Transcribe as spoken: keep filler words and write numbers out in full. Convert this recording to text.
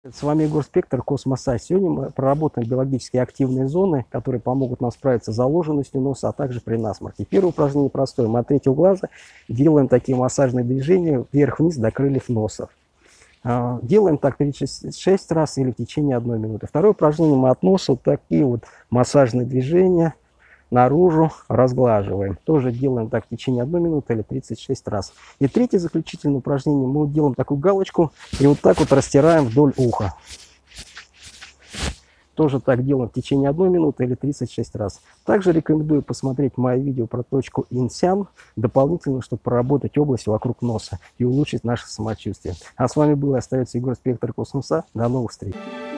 С вами Егор Спектр, Космоссайз. Сегодня мы проработаем биологически активные зоны, которые помогут нам справиться с заложенностью носа, а также при насморке. Первое упражнение простое. Мы от третьего глаза делаем такие массажные движения вверх-вниз до крыльев носа. Делаем так тридцать шесть раз или в течение одной минуты. Второе упражнение мы от носа вот такие вот массажные движения наружу разглаживаем. Тоже делаем так в течение одной минуты или тридцать шесть раз. И третье заключительное упражнение. Мы вот делаем такую галочку и вот так вот растираем вдоль уха. Тоже так делаем в течение одной минуты или тридцать шесть раз. Также рекомендую посмотреть мое видео про точку Инсян дополнительно, чтобы проработать область вокруг носа и улучшить наше самочувствие. А с вами был и остается Егор Спектр Космоса. До новых встреч!